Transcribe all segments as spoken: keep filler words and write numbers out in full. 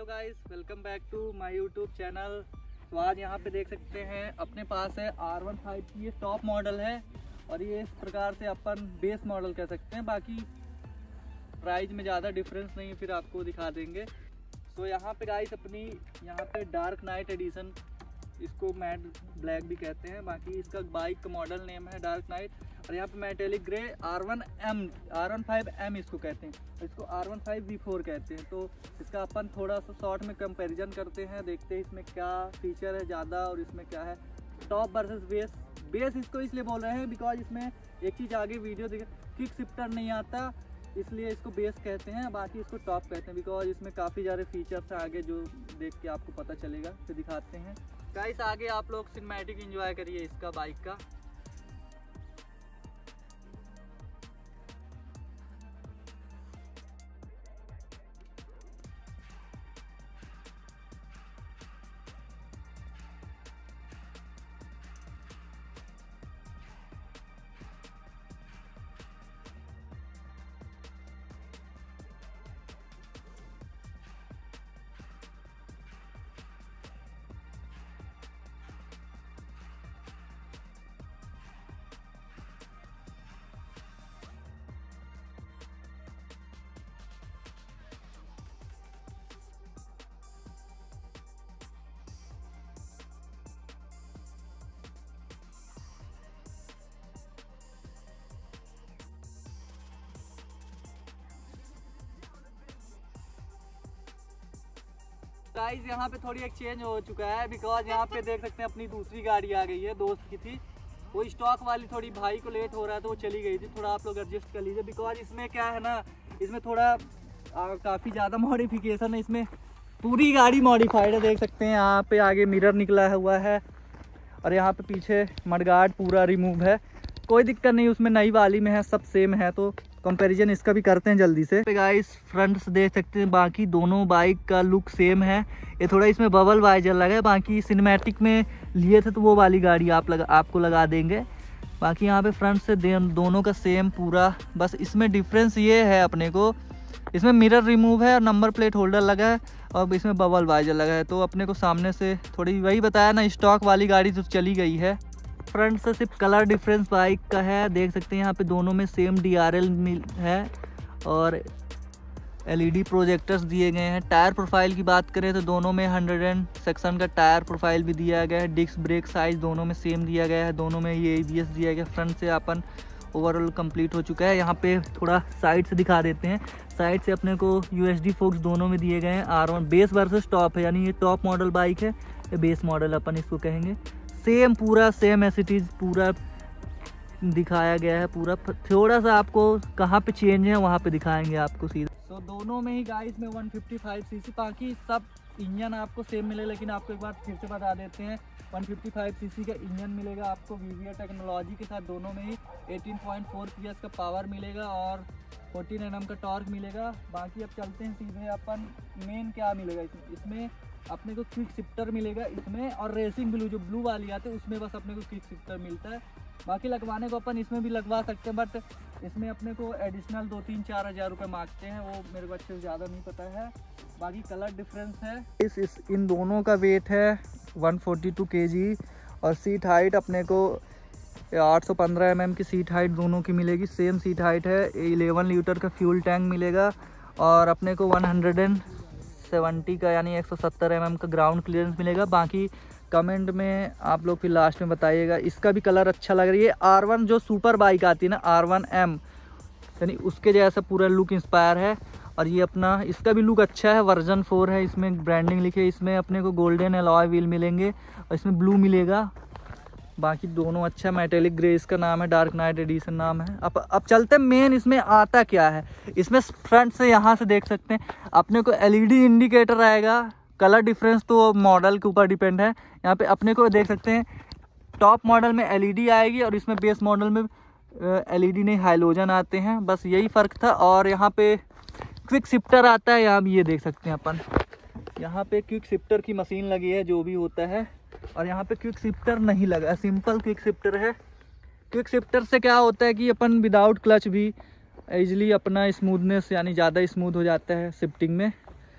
Hello guys, welcome back to my YouTube channel. तो आज यहाँ पे देख सकते हैं अपने पास है आर वन फाइव की ये टॉप मॉडल है और ये इस प्रकार से अपन बेस मॉडल कह सकते हैं। बाकी प्राइस में ज़्यादा डिफरेंस नहीं, फिर आपको दिखा देंगे। तो यहाँ पे गाइस अपनी यहाँ पे डार्क नाइट एडिशन, इसको मैट ब्लैक भी कहते हैं। बाकी इसका बाइक का मॉडल नेम है डार्क नाइट। और यहाँ पे metallic grey R one M R one five M इसको कहते हैं, इसको R one five V four कहते हैं। तो इसका अपन थोड़ा सा शॉर्ट में कंपैरिजन करते हैं, देखते हैं इसमें क्या फीचर है ज़्यादा और इसमें क्या है। Top versus base. बेस इसको इसलिए बोल रहे हैं बिकॉज इसमें एक चीज़ आगे वीडियो देखे, किक शिफ्टर नहीं आता, इसलिए इसको बेस कहते हैं। बाकी इसको टॉप कहते हैं बिकॉज इसमें काफ़ी सारे फीचर्स हैं आगे, जो देख के आपको पता चलेगा। फिर दिखाते हैं गाइस, आगे आप लोग सिनेमैटिक एंजॉय करिए इसका बाइक का। गाइस यहाँ पे थोड़ी एक चेंज हो चुका है बिकॉज यहाँ पे देख सकते हैं अपनी दूसरी गाड़ी आ गई है। दोस्त की थी वो स्टॉक वाली, थोड़ी भाई को लेट हो रहा है तो वो चली गई थी। थोड़ा आप लोग एडजस्ट कर लीजिए बिकॉज इसमें क्या है ना, इसमें थोड़ा काफ़ी ज़्यादा मॉडिफिकेशन है। इसमें पूरी गाड़ी मॉडिफाइड है, देख सकते हैं। यहाँ पे आगे मिरर निकला हुआ है और यहाँ पे पीछे मडगार्ड पूरा रिमूव है, कोई दिक्कत नहीं उसमें, नई वाली में है, सब सेम है। तो कंपैरिजन इसका भी करते हैं जल्दी से। गाइस फ्रंट से देख सकते हैं, बाकी दोनों बाइक का लुक सेम है। ये थोड़ा इसमें बबल वाइजर लगा है, बाकी सिनेमैटिक में लिए थे तो वो वाली गाड़ी आप लगा आपको लगा देंगे। बाकी यहाँ पे फ्रंट से दोनों का सेम पूरा, बस इसमें डिफरेंस ये है अपने को, इसमें मिरर रिमूव है और नंबर प्लेट होल्डर लगा है और इसमें बबल वाइजर लगा है। तो अपने को सामने से थोड़ी वही बताया ना, स्टॉक वाली गाड़ी तो चली गई है। फ्रंट से सिर्फ कलर डिफरेंस बाइक का है, देख सकते हैं यहाँ पे दोनों में सेम डी आर एल है और एल ई डी प्रोजेक्टर्स दिए गए हैं। टायर प्रोफाइल की बात करें तो दोनों में हंड्रेड एंड सेक्शन का टायर प्रोफाइल भी दिया गया है। डिस्क ब्रेक साइज दोनों में सेम दिया गया है, दोनों में ये ए बी एस दिया गया है। फ्रंट से अपन ओवरऑल कंप्लीट हो चुका है। यहाँ पे थोड़ा साइड से दिखा देते हैं। साइड से अपने को यू एस डी फोक्स दोनों में दिए गए हैं। R one base versus top है, यानी ये टॉप मॉडल बाइक है, ये बेस मॉडल अपन इसको कहेंगे। सेम पूरा सेम एज इट इज़ पूरा दिखाया गया है पूरा। थोड़ा सा आपको कहाँ पे चेंज है वहाँ पे दिखाएंगे आपको सीधा। तो दोनों में ही गाइस में वन फिफ्टी फाइव सीसी, बाकी सब इंजन आपको सेम मिलेगा, लेकिन आपको एक बार फिर से बता देते हैं वन फिफ्टी फाइव सीसी का इंजन मिलेगा आपको वी वी आर टेक्नोलॉजी के साथ। दोनों में ही एटीन पॉइंट फोर पी एस का पावर मिलेगा और फोर्टीन एन एम का टॉर्क मिलेगा। बाकी अब चलते हैं सीधे अपन मेन क्या मिलेगा इसमें। इसमें अपने को क्विक शिफ्टर मिलेगा इसमें, और रेसिंग ब्लू जो ब्लू वाली आती है उसमें बस अपने को क्विक शिफ्टर मिलता है। बाकी लगवाने को अपन इसमें भी लगवा सकते हैं, बट इसमें अपने को एडिशनल दो तीन चार हज़ार रुपये मांगते हैं, वो मेरे को अच्छे से ज़्यादा नहीं पता है। बाकी कलर डिफरेंस है। इस, इस इन दोनों का वेट है वन फोर्टी टू के जी और सीट हाइट अपने को आठ सौ पंद्रह एम एम की सीट हाइट दोनों की मिलेगी। सेम सीट हाइट है। इलेवन लीटर का फ्यूल टैंक मिलेगा और अपने को वन हंड्रेड एंड सेवेंटी का यानी एक सौ सत्तर एम एम का ग्राउंड क्लियरेंस मिलेगा। बाकी कमेंट में आप लोग फिर लास्ट में बताइएगा। इसका भी कलर अच्छा लग रही है। आर वन जो सुपर बाइक आती है ना, आर वन एम, यानी उसके जैसा पूरा लुक इंस्पायर है। और ये अपना इसका भी लुक अच्छा है। वर्जन फोर है, इसमें ब्रांडिंग लिखे है। इसमें अपने को गोल्डन अलॉय व्हील मिलेंगे और इसमें ब्लू मिलेगा। बाकी दोनों अच्छा। मेटेलिक ग्रे इसका नाम है, डार्क नाइट एडिशन नाम है। अब अब चलते हैं मेन इसमें आता क्या है। इसमें फ्रंट से यहाँ से देख सकते हैं अपने को एल ई डी इंडिकेटर आएगा। कलर डिफरेंस तो मॉडल के ऊपर डिपेंड है। यहाँ पे अपने को देख सकते हैं टॉप मॉडल में एल ई डी आएगी और इसमें बेस मॉडल में एल ई डी नहीं हाइलोजन आते हैं, बस यही फ़र्क था। और यहाँ पे क्विक शिफ्टर आता है, यहाँ भी ये देख सकते हैं अपन, यहाँ पे क्विक शिफ्टर की मशीन लगी है जो भी होता है, और यहाँ पे क्विक शिफ्टर नहीं लगा, सिंपल क्विक शिफ्टर है। क्विक शिफ्टर से क्या होता है कि अपन विदाउट क्लच भी इजीली अपना स्मूथनेस यानी ज़्यादा स्मूथ हो जाता है शिफ्टिंग में।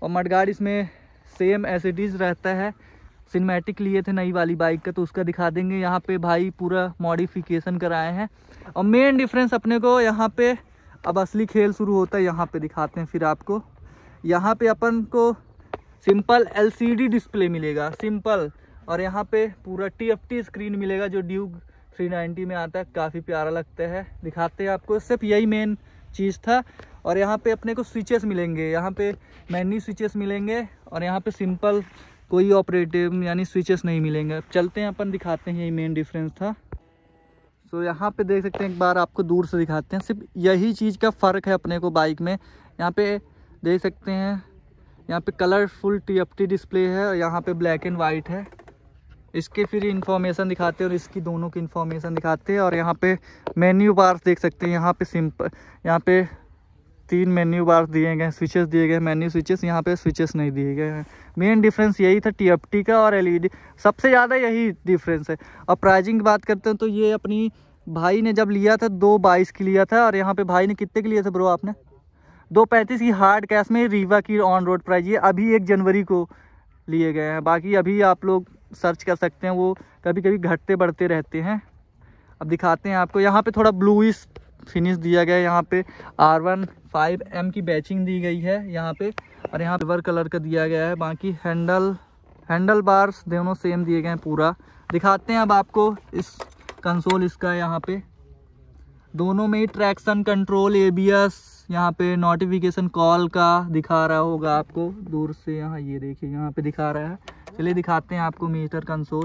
और मडगार्ड इसमें सेम एज इट इज़ रहता है। सिनेमैटिक लिए थे नई वाली बाइक का, तो उसका दिखा देंगे। यहाँ पे भाई पूरा मॉडिफिकेशन कराए हैं। और मेन डिफरेंस अपने को यहाँ पे, अब असली खेल शुरू होता है, यहाँ पे दिखाते हैं फिर आपको। यहाँ पे अपन को सिंपल एलसीडी डिस्प्ले मिलेगा, सिंपल। और यहाँ पे पूरा टीएफटी स्क्रीन मिलेगा जो ड्यूक थ्री नाइंटी में आता है, काफ़ी प्यारा लगता है। दिखाते हैं आपको, सिर्फ यही मेन चीज़ था। और यहाँ पे अपने को स्विचेस मिलेंगे, यहाँ पे मैन्यू स्विचेस मिलेंगे। और यहाँ पे सिंपल कोई ऑपरेटिव यानी स्विचेस नहीं मिलेंगे। अब चलते हैं अपन, दिखाते हैं, यही मेन डिफरेंस था। सो so, यहाँ पे देख सकते हैं, एक बार आपको दूर से दिखाते हैं। सिर्फ यही चीज़ का फ़र्क है अपने को बाइक में। यहाँ पे देख सकते हैं, यहाँ पे कलरफुल टीएफटी डिस्प्ले है और यहाँ पे ब्लैक एंड वाइट है। इसके फिर इंफॉर्मेशन दिखाते हैं और इसकी दोनों की इंफॉर्मेशन दिखाते हैं। और यहाँ पे मेन्यू बार्स देख सकते हैं, यहाँ पे सिंपल, यहाँ पे तीन मेन्यू बार्स दिए गए हैं, स्विचेस दिए गए हैं, मेन्यू स्विचेस। यहाँ पे स्विचेस नहीं दिए गए हैं। मेन डिफरेंस यही था टीएफटी का और एलईडी, सबसे ज़्यादा यही डिफरेंस है। और प्राइजिंग की बात करते हैं तो ये अपनी भाई ने जब लिया था दो बाईस की लिया था। और यहाँ पे भाई ने कितने के लिए थे ब्रो आपने? दो पैंतीस की हार्ड कैश में। रीवा की ऑन रोड प्राइस ये अभी एक जनवरी को लिए गए हैं। बाकी अभी आप लोग सर्च कर सकते हैं, वो कभी कभी घटते बढ़ते रहते हैं। अब दिखाते हैं आपको। यहाँ पे थोड़ा ब्लूइश फिनिश दिया गया है। यहाँ पे आर वन फाइव एम की बैचिंग दी गई है यहाँ पे। और यहाँ सिल्वर कलर का दिया गया है। बाकी हैंडल हैंडल बार्स दोनों सेम दिए गए हैं पूरा। दिखाते हैं अब आपको इस कंसोल इसका। यहाँ पे दोनों में ही ट्रैक्शन कंट्रोल, एबीएस, यहाँ पे नोटिफिकेशन कॉल का दिखा रहा होगा आपको दूर से। यहाँ ये देखिए, यहाँ पे दिखा रहा है। चलिए दिखाते हैं आपको मीटर कंसोल।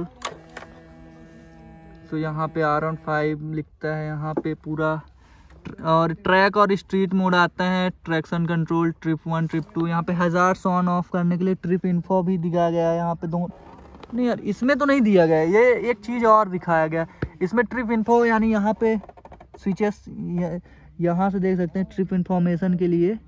तो यहाँ पे आर वन फाइव लिखता है यहाँ पे पूरा। और ट्रैक और स्ट्रीट मोड आता है, traction control, trip one trip two. यहाँ पे हज़ार्ड्स ऑन ऑफ करने के लिए ट्रिप इन्फो भी दिखाया गया है। यहाँ पे दो नहीं यार, इसमें तो नहीं दिया गया है। ये एक चीज़ और दिखाया गया इसमें, ट्रिप इन्फो, यानी यहाँ पे स्विचेस यहाँ से देख सकते हैं ट्रिप इन्फॉर्मेशन के लिए,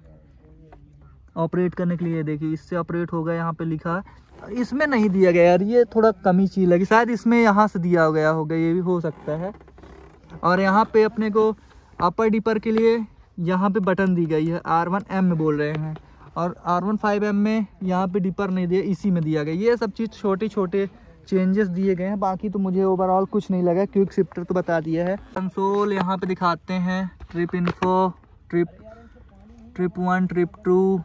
ऑपरेट करने के लिए। देखिए इससे ऑपरेट होगा, यहाँ पे लिखा है। इसमें नहीं दिया गया यार, ये थोड़ा कमी चीज़ लगी। शायद इसमें यहाँ से दिया गया होगा, ये भी हो सकता है। और यहाँ पे अपने को अपर डिपर के लिए यहाँ पे बटन दी गई है, आर वन एम में बोल रहे हैं। और आर वन फाइव एम में यहाँ पे डिपर नहीं दिया, इसी में दिया गया। ये सब चीज़ छोटे छोटे चेंजेस दिए गए हैं। बाकी तो मुझे ओवरऑल कुछ नहीं लगा। क्विक शिफ्टर तो बता दिया है। कंसोल यहाँ पे दिखाते हैं, trip info, trip trip one trip two,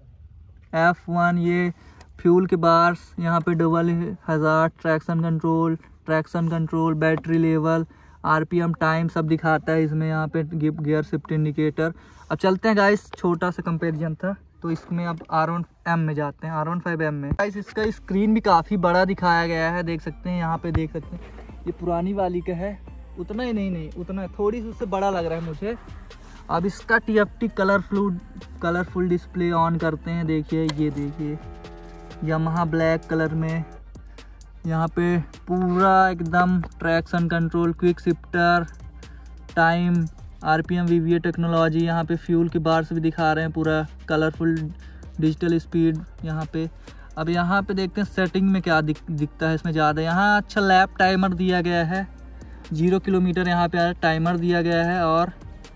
F one, ये फ्यूल के बार्स, यहाँ पे double hazard, traction control, traction control, battery level, RPM, time सब दिखाता है इसमें। यहाँ पे गिप गियर शिफ्ट इंडिकेटर। अब चलते हैं गाइस, छोटा सा कंपैरिजन था तो इसमें अब आर वन एम में जाते हैं, आर वन फाइव एम में। गाइस इसका स्क्रीन भी काफ़ी बड़ा दिखाया गया है, देख सकते हैं। यहाँ पे देख सकते हैं, ये पुरानी वाली का है, उतना ही नहीं नहीं उतना थोड़ी सी उससे बड़ा लग रहा है मुझे। अब इसका TFT colourful colourful display on करते हैं। देखिए ये देखिए, यामाहा ब्लैक कलर में। यहाँ पे पूरा एकदम traction control, quick shifter, time, RPM, VVA technology. यहाँ पे फ्यूल के बार्स भी दिखा रहे हैं, पूरा कलरफुल डिजिटल स्पीड यहाँ पे। अब यहाँ पे देखते हैं सेटिंग में क्या दिख, दिखता है इसमें ज़्यादा। यहाँ अच्छा लैप टाइमर दिया गया है, जीरो किलोमीटर यहाँ पे टाइमर दिया गया है। और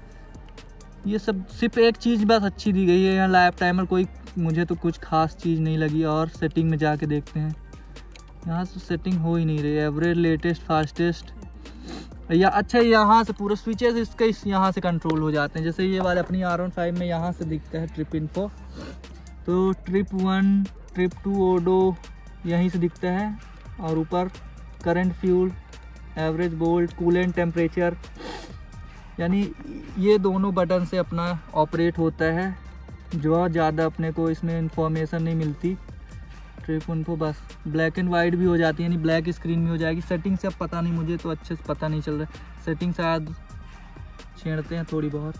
ये सब सिर्फ एक चीज़ बस अच्छी दी गई है, यहाँ लैप टाइमर। कोई मुझे तो कुछ खास चीज़ नहीं लगी। और सेटिंग में जाके देखते हैं, यहाँ से सेटिंग हो ही नहीं रही। एवरेज, लेटेस्ट, फास्टेस्ट, या अच्छा यहाँ से पूरा स्विचेस इसका इस यहाँ से कंट्रोल हो जाते हैं। जैसे ये वाले अपनी आर वन फाइव में यहाँ से दिखता है ट्रिप इन्फो, तो trip one trip two odo यहीं से दिखता है। और ऊपर current, fuel, average, volt, coolant, temperature, यानी ये दोनों बटन से अपना ऑपरेट होता है। जो ज़्यादा अपने को इसमें इंफॉर्मेशन नहीं मिलती। ट्रिप इन्फो बस ब्लैक एंड वाइट भी हो जाती है, यानी ब्लैक स्क्रीन में हो जाएगी। सेटिंग से अब पता नहीं, मुझे तो अच्छे से पता नहीं चल रहा है। सेटिंग शायद छेड़ते हैं थोड़ी बहुत,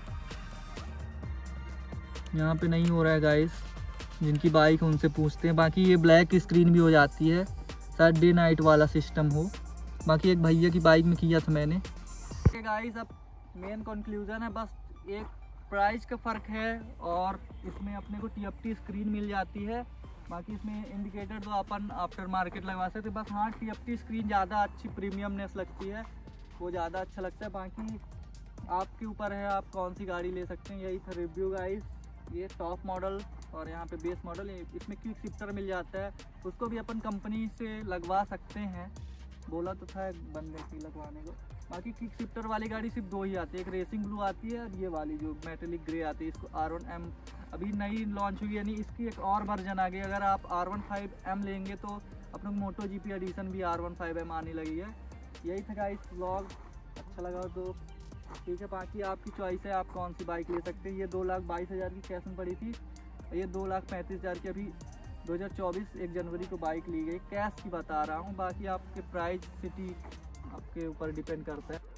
यहाँ पे नहीं हो रहा है गाइस। जिनकी बाइक है उनसे पूछते हैं। बाकी ये ब्लैक स्क्रीन भी हो जाती है, शायद डे नाइट वाला सिस्टम हो। बाकी एक भैया की बाइक में किया था मैंने। गाइस अब मेन कंक्लूजन है, बस एक प्राइस का फ़र्क है और इसमें अपने को टीएफटी स्क्रीन मिल जाती है। बाकी इसमें इंडिकेटर तो अपन आफ्टर मार्केट लगवा सकते हैं। बस हाँ, टीएफटी स्क्रीन ज़्यादा अच्छी प्रीमियमनेस लगती है, वो ज़्यादा अच्छा लगता है। बाकी आपके ऊपर है, आप कौन सी गाड़ी ले सकते हैं। यही था रिव्यू गाइस, ये टॉप मॉडल और यहाँ पे बेस मॉडल, इसमें क्विक शिफ्टर मिल जाता है, उसको भी अपन कंपनी से लगवा सकते हैं। बोला तो था बंदे की लगवाने को। बाकी क्विक शिफ्टर वाली गाड़ी सिर्फ दो ही आती है, एक रेसिंग ब्लू आती है और ये वाली जो मेटेलिक ग्रे आती है, इसको आर वन एम अभी नई लॉन्च हुई, यानी इसकी एक और वर्जन आ गई। अगर आप आर वन फाइव एम लेंगे तो अपने मोटो जी पी एडिशन भी आर वन फाइव एम आने लगी है। यही था गाइस व्लॉग, अच्छा लगा तो ठीक है। बाकी आपकी चॉइस है, आप कौन सी बाइक ले सकते हैं। ये दो लाख बाईस हज़ार की कैश में पड़ी थी, ये दो लाख पैंतीस हज़ार की अभी दो हज़ार चौबीस एक जनवरी को बाइक ली गई, कैश की बता रहा हूँ। बाकी आपके प्राइस सिटी आपके ऊपर डिपेंड करता है।